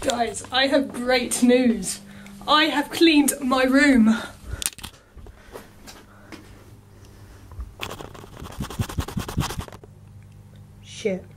Guys, I have great news. I have cleaned my room. Shit.